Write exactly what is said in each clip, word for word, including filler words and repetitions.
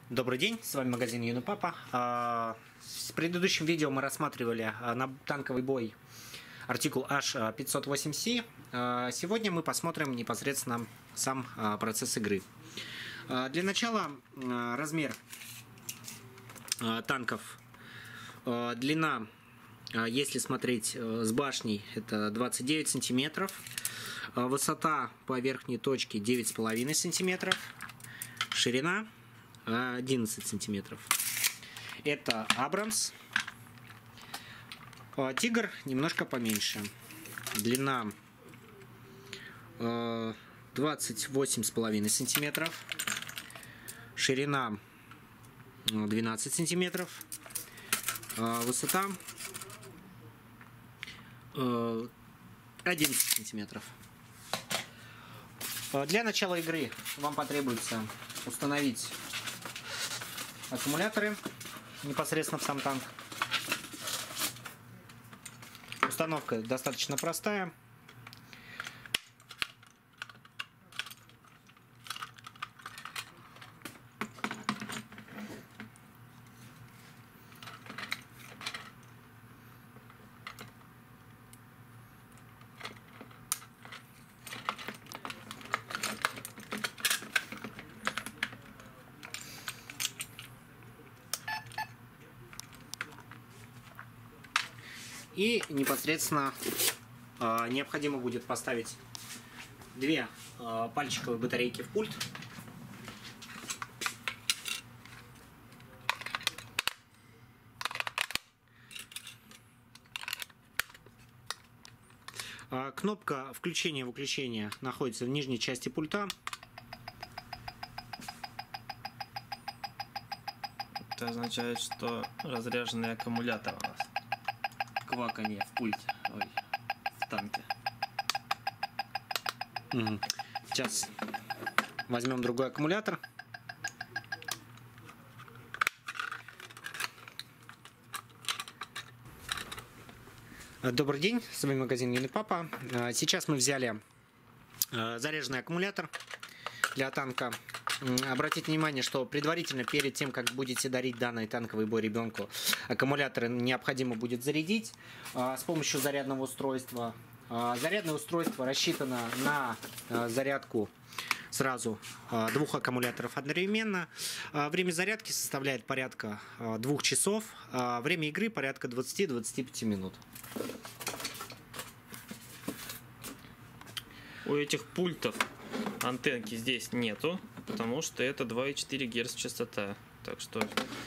Добрый день, с вами магазин Юный Папа. В предыдущем видео мы рассматривали на танковый бой артикул эйч пятьсот восемь си. Сегодня мы посмотрим непосредственно сам процесс игры. Для начала размер танков. Длина, если смотреть с башней, это двадцать девять сантиметров. Высота по верхней точке девять с половиной сантиметров. Ширина одиннадцать сантиметров. Это Абрамс. Тигр немножко поменьше. Длина двадцать восемь с половиной сантиметров. Ширина двенадцать сантиметров. Высота одиннадцать сантиметров. Для начала игры вам потребуется установить аккумуляторы непосредственно в сам танк. Установка достаточно простая. И непосредственно э, необходимо будет поставить две э, пальчиковые батарейки в пульт. Э, кнопка включения-выключения находится в нижней части пульта. Это означает, что разряженный аккумулятор у нас. Кваканье в пульте, ой, в танке. Угу. Сейчас возьмем другой аккумулятор. Добрый день, с вами магазин Юный Папа. Сейчас мы взяли заряженный аккумулятор для танка. Обратите внимание, что предварительно, перед тем, как будете дарить данный танковый бой ребенку, аккумуляторы необходимо будет зарядить а, с помощью зарядного устройства. А, зарядное устройство рассчитано на а, зарядку сразу а, двух аккумуляторов одновременно. А, время зарядки составляет порядка а, двух часов, а время игры порядка двадцати-двадцати пяти минут. У этих пультов антенки здесь нету, потому что это два и четыре герца частота. Так что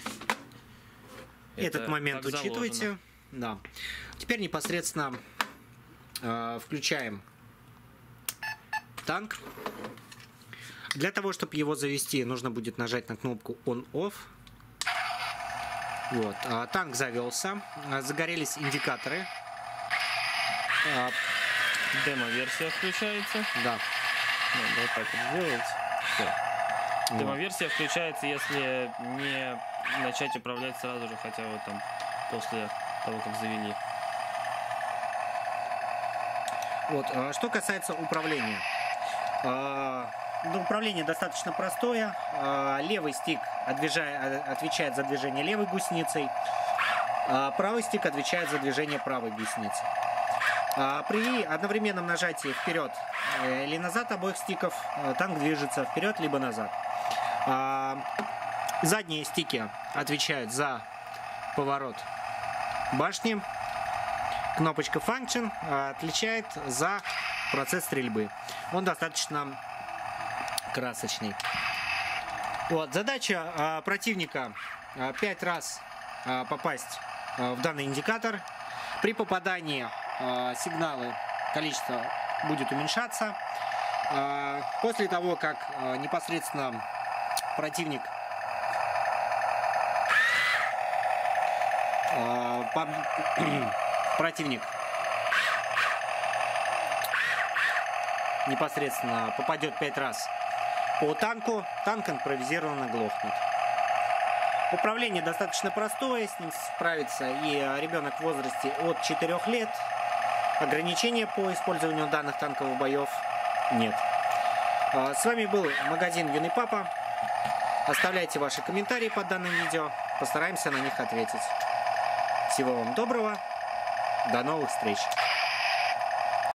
этот момент учитывайте. Да. Теперь непосредственно э, включаем танк. Для того, чтобы его завести, нужно будет нажать на кнопку On-Off. Вот. А, танк завелся. Загорелись индикаторы. А, Демо-версия включается. Да. Надо вот так вот сделать. Все. Демо-версия включается, если не начать управлять сразу же, хотя вот там после того, как завели. Вот. Что касается управления. Управление достаточно простое. Левый стик отвечает за движение левой гусеницей. Правый стик отвечает за движение правой гусеницы. При одновременном нажатии вперед или назад обоих стиков танк движется вперед либо назад. Задние стики отвечают за поворот башни. Кнопочка Function отвечает за процесс стрельбы. Он достаточно красочный. Вот. Задача противника пять раз попасть в данный индикатор. При попадании сигналы, количество будет уменьшаться. После того, как непосредственно противник противник непосредственно попадет пять раз по танку, танк импровизированно глохнет. Управление достаточно простое, с ним справится и ребенок в возрасте от четырёх лет. Ограничения по использованию данных танковых боев нет. С вами был магазин Юный Папа. Оставляйте ваши комментарии под данным видео. Постараемся на них ответить. Всего вам доброго. До новых встреч.